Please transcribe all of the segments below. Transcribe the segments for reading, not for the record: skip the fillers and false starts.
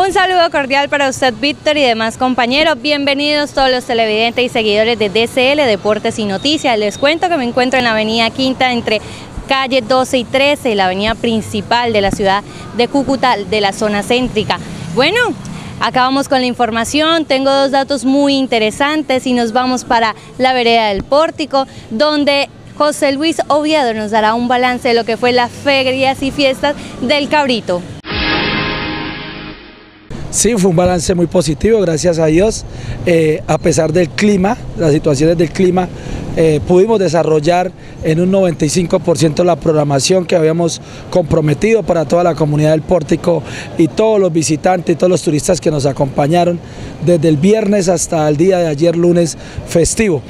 Un saludo cordial para usted, Víctor, y demás compañeros. Bienvenidos todos los televidentes y seguidores de DCL Deportes y Noticias. Les cuento que me encuentro en la avenida Quinta entre calle 12 y 13, la avenida principal de la ciudad de Cúcuta, de la zona céntrica. Bueno, acabamos con la información, tengo dos datos muy interesantes y nos vamos para la vereda del Pórtico, donde José Luis Oviedo nos dará un balance de lo que fue las ferias y fiestas del Cabrito. Sí, fue un balance muy positivo, gracias a Dios. A pesar del clima, las situaciones del clima, pudimos desarrollar en un 95% la programación que habíamos comprometido para toda la comunidad del Pórtico y todos los visitantes y todos los turistas que nos acompañaron desde el viernes hasta el día de ayer, lunes festivo.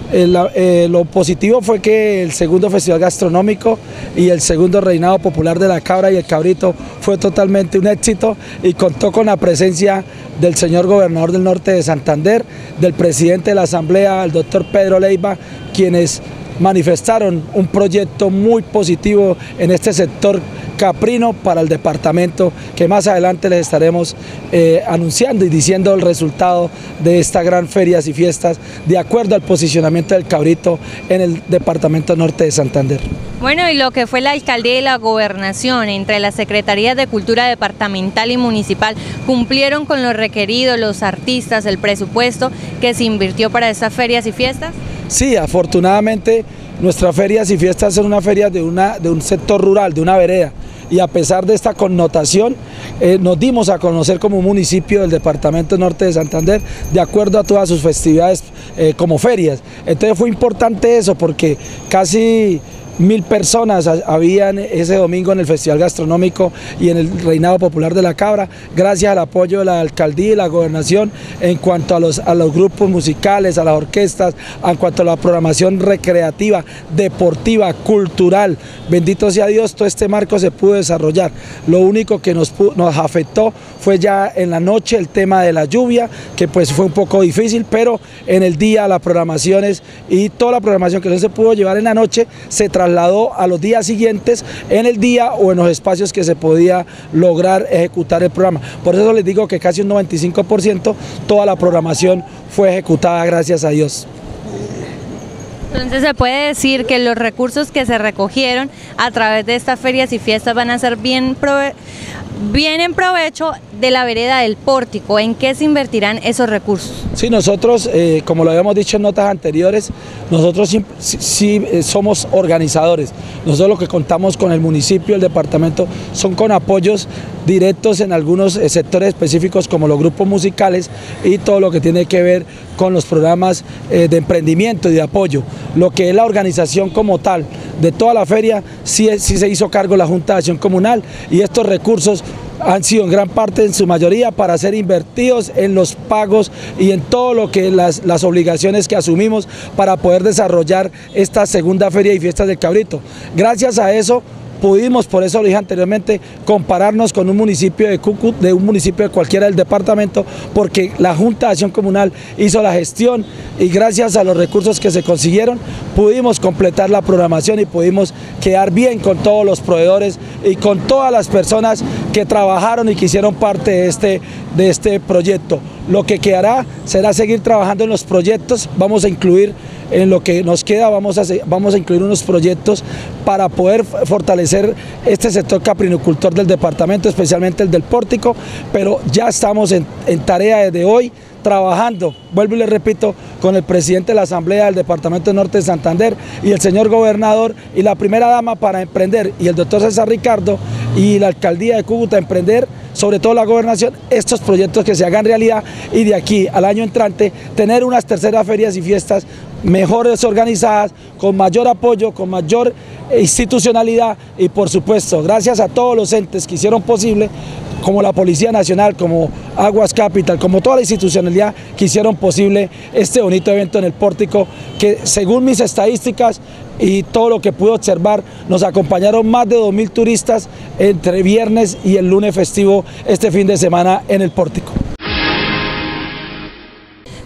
Lo positivo fue que el segundo festival gastronómico y el segundo reinado popular de la cabra y el cabrito fue totalmente un éxito y contó con la presencia del señor gobernador del norte de Santander, del presidente de la asamblea, el doctor Pedro Leiva, quienes manifestaron un proyecto muy positivo en este sector caprino para el departamento, que más adelante les estaremos anunciando y diciendo el resultado de estas gran ferias y fiestas de acuerdo al posicionamiento del cabrito en el departamento norte de Santander. Bueno, y lo que fue la alcaldía y la gobernación entre las secretarías de cultura departamental y municipal cumplieron con lo requerido, los artistas, el presupuesto que se invirtió para estas ferias y fiestas. Sí, afortunadamente nuestras ferias y fiestas son una feria de un sector rural, de una vereda, y a pesar de esta connotación nos dimos a conocer como un municipio del departamento norte de Santander de acuerdo a todas sus festividades como ferias. Entonces fue importante eso porque casi 1000 personas habían ese domingo en el Festival Gastronómico y en el Reinado Popular de la Cabra, gracias al apoyo de la alcaldía y la gobernación en cuanto a los grupos musicales, a las orquestas, en cuanto a la programación recreativa, deportiva, cultural. Bendito sea Dios, todo este marco se pudo desarrollar. Lo único que nos afectó fue ya en la noche el tema de la lluvia, que pues fue un poco difícil, pero en el día las programaciones y toda la programación que no se pudo llevar en la noche se trasladó a los días siguientes en el día o en los espacios que se podía lograr ejecutar el programa. Por eso les digo que casi un 95% toda la programación fue ejecutada, gracias a Dios. Entonces se puede decir que los recursos que se recogieron a través de estas ferias y fiestas van a ser bien en provecho de la vereda del Pórtico. ¿En qué se invertirán esos recursos? Sí, nosotros, como lo habíamos dicho en notas anteriores, nosotros sí somos organizadores. Nosotros lo que contamos con el municipio, el departamento, son con apoyos directos en algunos sectores específicos como los grupos musicales y todo lo que tiene que ver con los programas de emprendimiento y de apoyo. Lo que es la organización como tal de toda la feria, sí se hizo cargo la Junta de Acción Comunal y estos recursos han sido en gran parte, en su mayoría, para ser invertidos en los pagos y en todo lo que las obligaciones que asumimos para poder desarrollar esta segunda feria y fiestas del Cabrito. Gracias a eso pudimos, por eso lo dije anteriormente, compararnos con un municipio de Cúcuta, de un municipio de cualquiera del departamento, porque la Junta de Acción Comunal hizo la gestión y gracias a los recursos que se consiguieron pudimos completar la programación y pudimos quedar bien con todos los proveedores y con todas las personas que trabajaron y que hicieron parte de este proyecto. Lo que quedará será seguir trabajando en los proyectos. Vamos a incluir en lo que nos queda, vamos a incluir unos proyectos para poder fortalecer este sector caprinocultor del departamento, especialmente el del Pórtico, pero ya estamos en tarea desde hoy, trabajando, vuelvo y les repito, con el presidente de la Asamblea del Departamento Norte de Santander y el señor gobernador y la primera dama para emprender, y el doctor César Ricardo y la alcaldía de Cúcuta emprender, sobre todo la gobernación, estos proyectos que se hagan realidad y de aquí al año entrante tener unas terceras ferias y fiestas mejores organizadas, con mayor apoyo, con mayor institucionalidad y por supuesto gracias a todos los entes que hicieron posible, como la Policía Nacional, como Aguas Capital, como toda la institucionalidad que hicieron posible este bonito evento en el Pórtico, que según mis estadísticas y todo lo que pude observar, nos acompañaron más de 2000 turistas entre viernes y el lunes festivo este fin de semana en el Pórtico.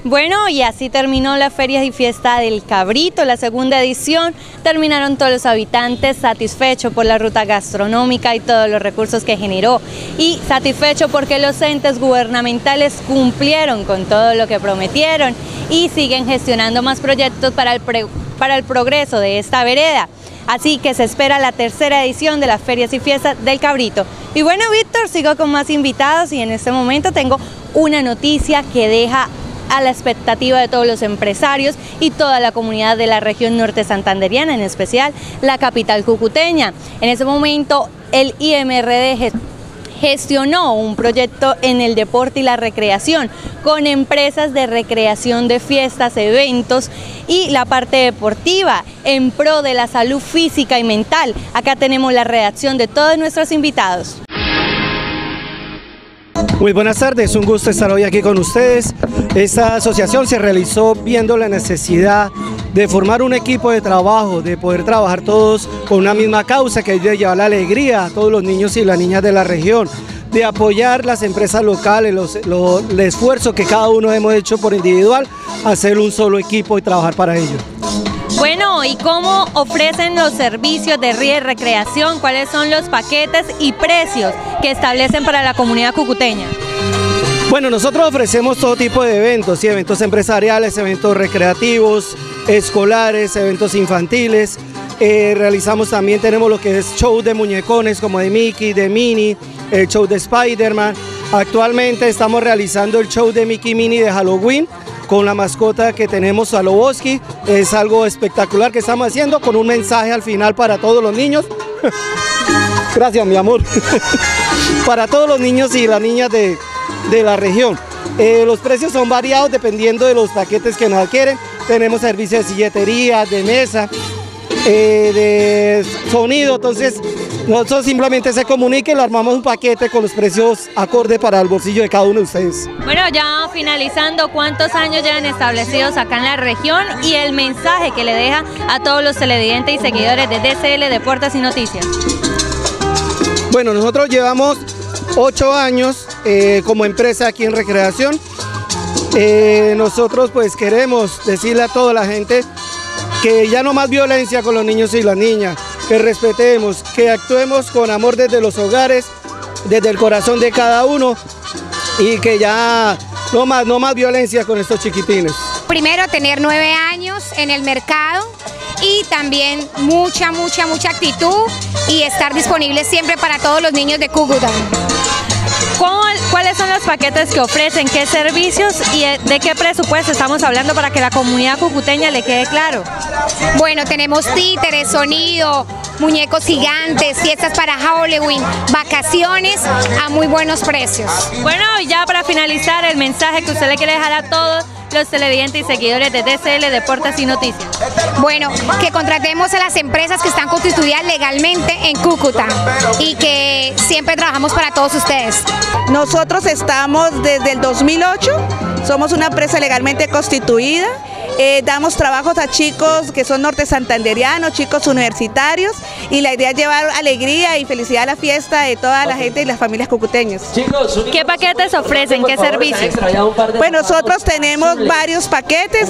Bueno, y así terminó la Feria y Fiesta del Cabrito, la segunda edición. Terminaron todos los habitantes satisfechos por la ruta gastronómica y todos los recursos que generó. Y satisfechos porque los entes gubernamentales cumplieron con todo lo que prometieron y siguen gestionando más proyectos para el progreso de esta vereda. Así que se espera la tercera edición de las Ferias y Fiestas del Cabrito. Y bueno, Víctor, sigo con más invitados y en este momento tengo una noticia que deja a la expectativa de todos los empresarios y toda la comunidad de la región norte santanderiana, en especial la capital cucuteña. En ese momento el IMRD gestionó un proyecto en el deporte y la recreación con empresas de recreación de fiestas, eventos y la parte deportiva en pro de la salud física y mental. Acá tenemos la redacción de todos nuestros invitados. Muy buenas tardes, un gusto estar hoy aquí con ustedes. Esta asociación se realizó viendo la necesidad de formar un equipo de trabajo, de poder trabajar todos con una misma causa, que es de llevar la alegría a todos los niños y las niñas de la región, de apoyar las empresas locales, el esfuerzo que cada uno hemos hecho por individual, hacer un solo equipo y trabajar para ello. Bueno, ¿y cómo ofrecen los servicios de ría y recreación? ¿Cuáles son los paquetes y precios que establecen para la comunidad cucuteña? Bueno, nosotros ofrecemos todo tipo de eventos, ¿sí? Eventos empresariales, eventos recreativos, escolares, eventos infantiles. Realizamos también, tenemos lo que es show de muñecones como de Mickey, de Minnie, el show de Spider-Man. Actualmente estamos realizando el show de Mickey Minnie de Halloween, con la mascota que tenemos a Loboski. Es algo espectacular que estamos haciendo con un mensaje al final para todos los niños. Gracias, mi amor. Para todos los niños y las niñas de la región. Los precios son variados dependiendo de los paquetes que nos adquieren. Tenemos servicios de silletería, de mesa, de sonido. Entonces nosotros simplemente se comunica y le armamos un paquete con los precios acorde para el bolsillo de cada uno de ustedes. Bueno, ya finalizando, ¿cuántos años llevan establecidos acá en la región y el mensaje que le deja a todos los televidentes y seguidores de DCL Deportes y Noticias? Bueno, nosotros llevamos 8 años como empresa aquí en Recreación. Nosotros pues queremos decirle a toda la gente que ya no más violencia con los niños y las niñas, que respetemos, que actuemos con amor desde los hogares, desde el corazón de cada uno y que ya no más violencia con estos chiquitines. Primero, tener 9 años en el mercado y también mucha actitud y estar disponible siempre para todos los niños de Cúcuta. ¿Cuáles son los paquetes que ofrecen? ¿Qué servicios y de qué presupuesto estamos hablando para que la comunidad cucuteña le quede claro? Bueno, tenemos títeres, sonido, muñecos gigantes, fiestas para Halloween, vacaciones a muy buenos precios. Bueno, y ya para finalizar, el mensaje que usted le quiere dejar a todos los televidentes y seguidores de DCL Deportes y Noticias. Bueno, que contratemos a las empresas que están constituidas legalmente en Cúcuta y que siempre trabajamos para todos ustedes. Nosotros estamos desde el 2008, somos una empresa legalmente constituida. Damos trabajos a chicos que son norte santanderianos, chicos universitarios, y la idea es llevar alegría y felicidad a la fiesta de toda la gente y las familias cucuteñas. ¿Qué paquetes ofrecen? ¿Qué servicios? Pues nosotros tenemos varios paquetes.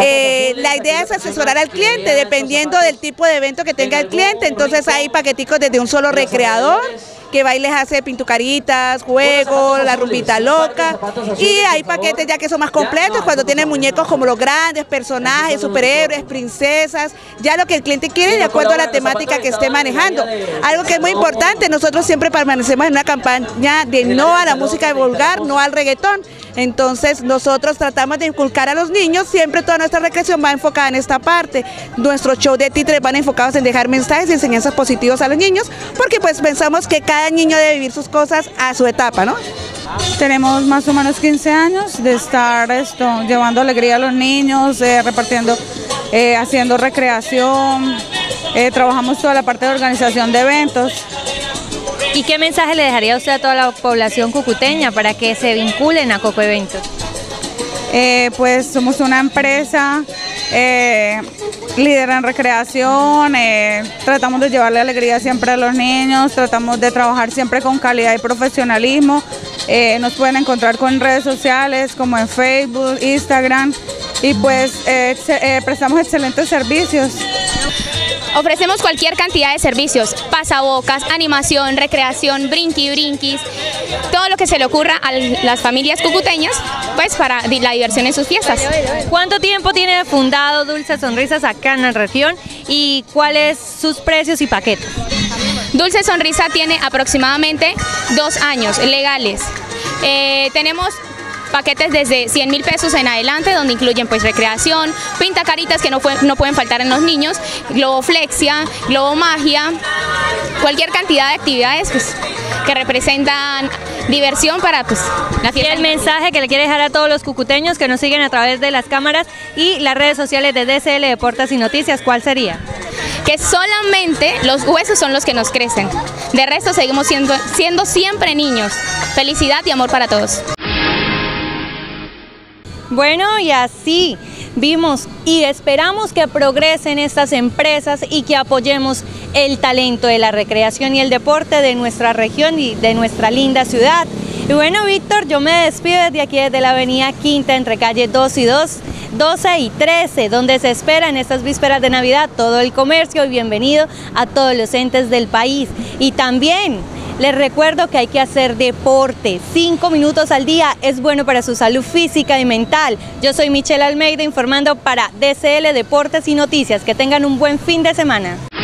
La idea es asesorar al cliente dependiendo del tipo de evento que tenga el cliente. Entonces hay paqueticos desde un solo recreador, que bailes hace pintucaritas, juegos, la rumbita loca, y hay paquetes ya que son más completos cuando tienen muñecos como los grandes, personajes, superhéroes, princesas, ya lo que el cliente quiere de acuerdo a la temática que esté manejando. Algo que es muy importante, nosotros siempre permanecemos en una campaña de no a la música vulgar, no al reggaetón. Entonces nosotros tratamos de inculcar a los niños, siempre toda nuestra recreación va enfocada en esta parte. Nuestros shows de títeres van enfocados en dejar mensajes y enseñanzas positivas a los niños, porque pues pensamos que cada niño debe vivir sus cosas a su etapa, ¿no? Tenemos más o menos 15 años de estar llevando alegría a los niños, repartiendo, haciendo recreación, trabajamos toda la parte de organización de eventos. ¿Y qué mensaje le dejaría usted a toda la población cucuteña para que se vinculen a Coco Eventos? Pues somos una empresa líder en recreación, tratamos de llevarle alegría siempre a los niños, tratamos de trabajar siempre con calidad y profesionalismo. Nos pueden encontrar con redes sociales como en Facebook, Instagram y pues prestamos excelentes servicios. Ofrecemos cualquier cantidad de servicios, pasabocas, animación, recreación, brinquis, todo lo que se le ocurra a las familias cucuteñas, pues para la diversión en sus fiestas. ¿Cuánto tiempo tiene fundado Dulce Sonrisas acá en la región y cuáles sus precios y paquetes? Dulce Sonrisa tiene aproximadamente 2 años legales. Tenemos paquetes desde 100.000 pesos en adelante, donde incluyen pues recreación, pintacaritas que no pueden faltar en los niños, globoflexia, globomagia, cualquier cantidad de actividades pues, que representan diversión para pues, la fiesta. Y el mensaje que le quiere dejar a todos los cucuteños que nos siguen a través de las cámaras y las redes sociales de DCL Deportes y Noticias, ¿cuál sería? Que solamente los huesos son los que nos crecen. De resto seguimos siendo siempre niños. Felicidad y amor para todos. Bueno, y así vimos y esperamos que progresen estas empresas y que apoyemos el talento de la recreación y el deporte de nuestra región y de nuestra linda ciudad. Y bueno, Víctor, yo me despido desde aquí, desde la avenida Quinta, entre calle 2 y 2, 12 y 13, donde se espera en estas vísperas de Navidad todo el comercio y bienvenido a todos los entes del país. Y también les recuerdo que hay que hacer deporte, 5 minutos al día es bueno para su salud física y mental. Yo soy Michelle Almeida informando para DCL Deportes y Noticias. Que tengan un buen fin de semana.